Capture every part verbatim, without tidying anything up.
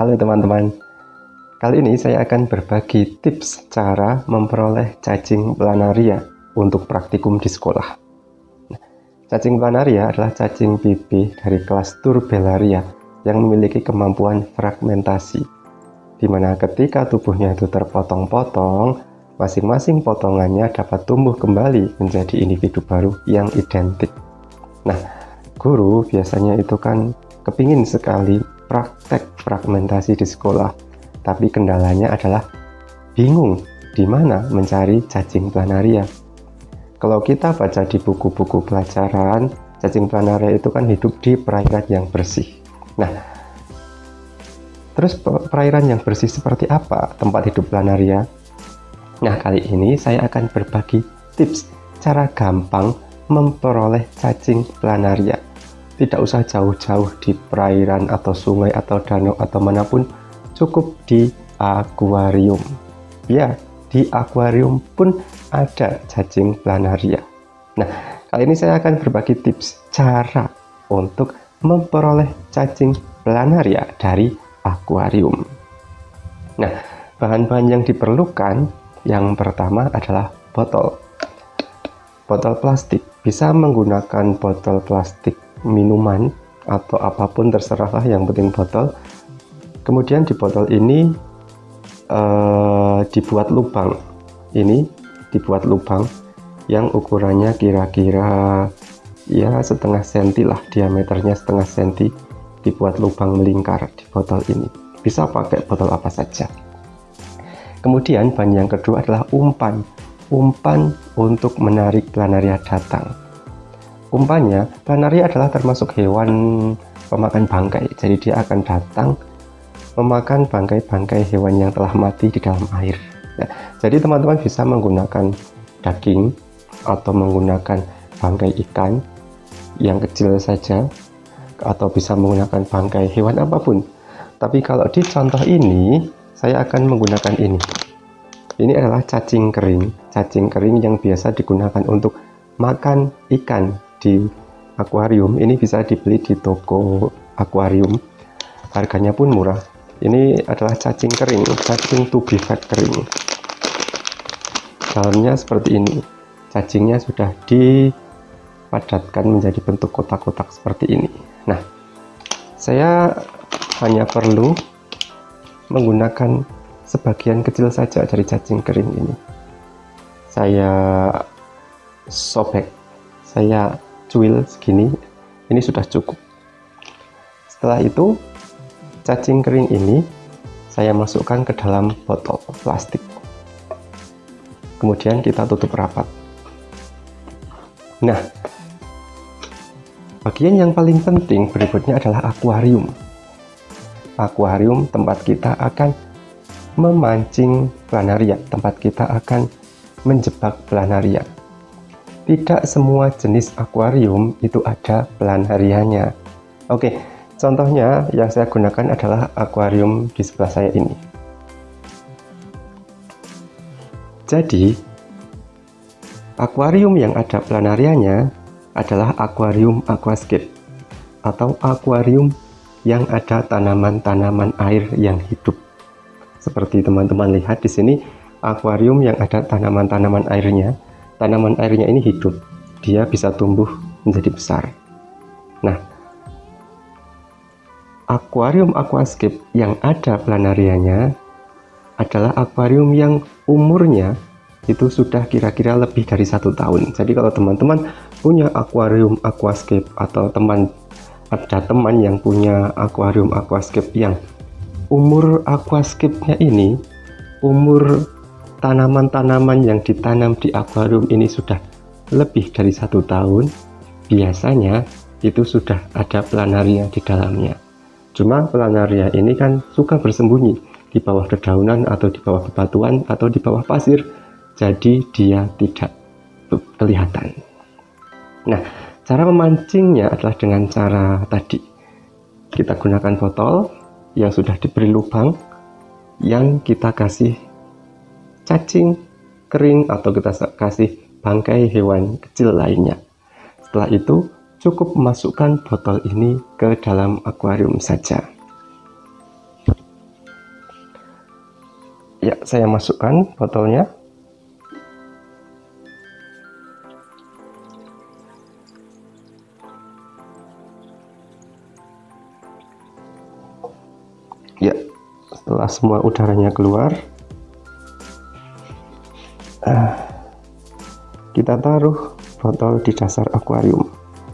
Halo teman-teman, kali ini saya akan berbagi tips cara memperoleh cacing planaria untuk praktikum di sekolah. Nah, cacing planaria adalah cacing pipih dari kelas Turbellaria yang memiliki kemampuan fragmentasi, di mana ketika tubuhnya itu terpotong-potong, masing-masing potongannya dapat tumbuh kembali menjadi individu baru yang identik. Nah, guru biasanya itu kan kepingin sekali praktek fragmentasi di sekolah, tapi kendalanya adalah bingung di mana mencari cacing planaria. Kalau kita baca di buku-buku pelajaran, cacing planaria itu kan hidup di perairan yang bersih. Nah, terus perairan yang bersih seperti apa tempat hidup planaria? Nah, kali ini saya akan berbagi tips cara gampang memperoleh cacing planaria. Tidak usah jauh-jauh di perairan atau sungai atau danau atau manapun, cukup di akuarium. Ya, di akuarium pun ada cacing planaria. Nah, kali ini saya akan berbagi tips cara untuk memperoleh cacing planaria dari akuarium. Nah, bahan-bahan yang diperlukan yang pertama adalah botol. Botol plastik, bisa menggunakan botol plastik minuman atau apapun terserahlah, yang penting botol. Kemudian di botol ini uh, dibuat lubang. Ini dibuat lubang yang ukurannya kira-kira ya setengah senti lah, diameternya setengah senti. Dibuat lubang melingkar di botol ini. Bisa pakai botol apa saja. Kemudian bahan yang kedua adalah umpan. Umpan untuk menarik planaria datang. Umpannya, planaria adalah termasuk hewan pemakan bangkai, jadi dia akan datang memakan bangkai-bangkai hewan yang telah mati di dalam air. Nah, jadi teman-teman bisa menggunakan daging atau menggunakan bangkai ikan yang kecil saja, atau bisa menggunakan bangkai hewan apapun. Tapi kalau di contoh ini, saya akan menggunakan ini. Ini adalah cacing kering, cacing kering yang biasa digunakan untuk makan ikan di akuarium. Ini bisa dibeli di toko akuarium, harganya pun murah. Ini adalah cacing kering, cacing to be fed kering. Dalamnya seperti ini, cacingnya sudah dipadatkan menjadi bentuk kotak-kotak seperti ini. Nah, saya hanya perlu menggunakan sebagian kecil saja dari cacing kering ini. Saya sobek, saya cuil segini, ini sudah cukup. Setelah itu, cacing kering ini saya masukkan ke dalam botol plastik. Kemudian kita tutup rapat. Nah, bagian yang paling penting berikutnya adalah akuarium. Akuarium tempat kita akan memancing planaria, tempat kita akan menjebak planaria. Tidak semua jenis akuarium itu ada planarianya. Oke, contohnya yang saya gunakan adalah akuarium di sebelah saya ini. Jadi, akuarium yang ada planarianya adalah akuarium aquascape atau akuarium yang ada tanaman-tanaman air yang hidup. Seperti teman-teman lihat di sini, akuarium yang ada tanaman-tanaman airnya. Tanaman airnya ini hidup, dia bisa tumbuh menjadi besar. Nah, akuarium aquascape yang ada planarianya adalah akuarium yang umurnya itu sudah kira-kira lebih dari satu tahun. Jadi kalau teman-teman punya akuarium aquascape atau teman ada teman yang punya akuarium aquascape yang umur aquascape-nya ini, umur tanaman-tanaman yang ditanam di akuarium ini sudah lebih dari satu tahun, biasanya itu sudah ada planaria di dalamnya. Cuma planaria ini kan suka bersembunyi di bawah dedaunan atau di bawah bebatuan atau di bawah pasir, jadi dia tidak kelihatan. Nah, cara memancingnya adalah dengan cara tadi. Kita gunakan botol yang sudah diberi lubang, yang kita kasih cacing kering atau kita kasih bangkai hewan kecil lainnya. Setelah itu cukup masukkan botol ini ke dalam akuarium saja. saya masukkan botolnya. Ya, setelah semua udaranya keluar, uh, kita taruh botol di dasar akuarium.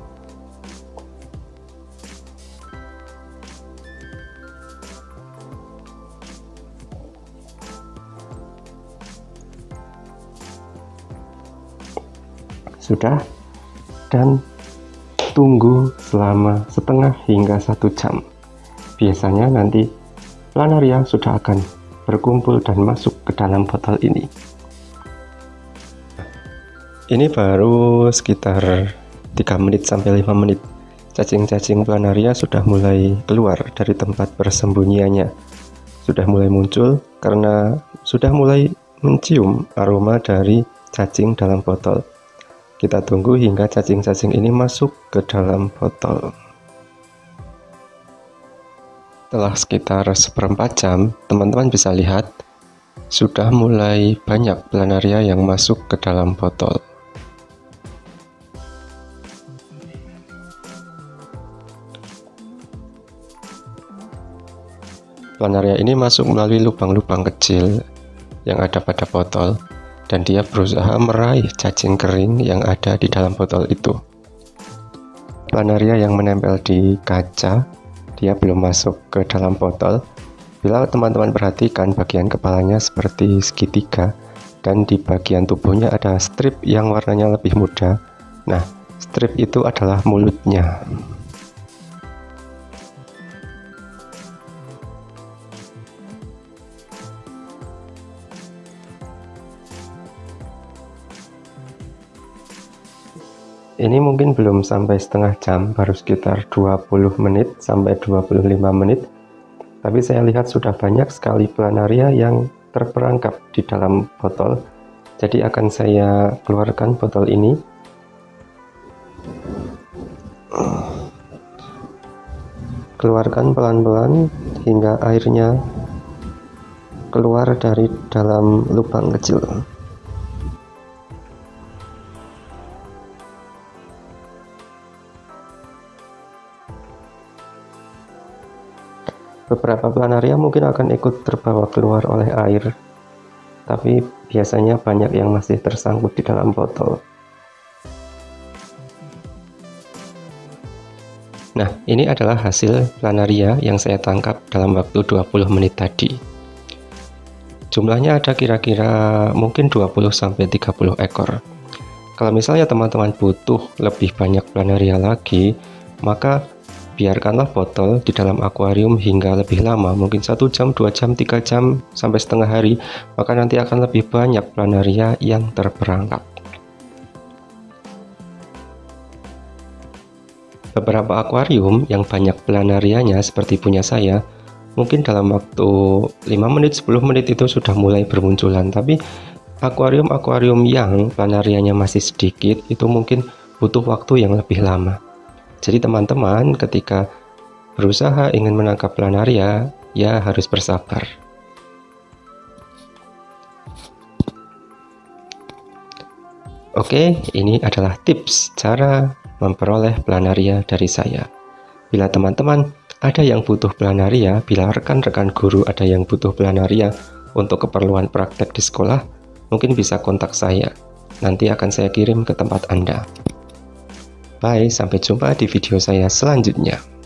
Sudah, dan tunggu selama setengah hingga satu jam. Biasanya nanti planaria sudah akan berkumpul dan masuk ke dalam botol ini. Ini baru sekitar tiga menit sampai lima menit. Cacing-cacing planaria sudah mulai keluar dari tempat persembunyiannya. Sudah mulai muncul karena sudah mulai mencium aroma dari cacing dalam botol. Kita tunggu hingga cacing-cacing ini masuk ke dalam botol. Setelah sekitar seperempat jam, teman-teman bisa lihat sudah mulai banyak planaria yang masuk ke dalam botol. Planaria ini masuk melalui lubang-lubang kecil yang ada pada botol, dan dia berusaha meraih cacing kering yang ada di dalam botol itu. Planaria yang menempel di kaca, dia belum masuk ke dalam botol. Bila teman-teman perhatikan, bagian kepalanya seperti segitiga, dan di bagian tubuhnya ada strip yang warnanya lebih muda. Nah, strip itu adalah mulutnya. Ini mungkin belum sampai setengah jam, baru sekitar dua puluh menit sampai dua puluh lima menit. Tapi saya lihat sudah banyak sekali planaria yang terperangkap di dalam botol. Jadi akan saya keluarkan botol ini. Keluarkan pelan-pelan hingga airnya keluar dari dalam lubang kecil. Beberapa planaria mungkin akan ikut terbawa keluar oleh air, tapi biasanya banyak yang masih tersangkut di dalam botol. Nah, ini adalah hasil planaria yang saya tangkap dalam waktu dua puluh menit tadi. Jumlahnya ada kira-kira mungkin dua puluh sampai tiga puluh ekor. Kalau misalnya teman-teman butuh lebih banyak planaria lagi, maka biarkanlah botol di dalam akuarium hingga lebih lama, mungkin satu jam, dua jam, tiga jam, sampai setengah hari, maka nanti akan lebih banyak planaria yang terperangkap. Beberapa akuarium yang banyak planarianya seperti punya saya, mungkin dalam waktu lima menit, sepuluh menit itu sudah mulai bermunculan, tapi akuarium-akuarium yang planarianya masih sedikit, itu mungkin butuh waktu yang lebih lama. Jadi teman-teman ketika berusaha ingin menangkap planaria, ya harus bersabar. Oke, ini adalah tips cara memperoleh planaria dari saya. Bila teman-teman ada yang butuh planaria, bila rekan-rekan guru ada yang butuh planaria untuk keperluan praktek di sekolah, mungkin bisa kontak saya. Nanti akan saya kirim ke tempat Anda. Bye, sampai jumpa di video saya selanjutnya.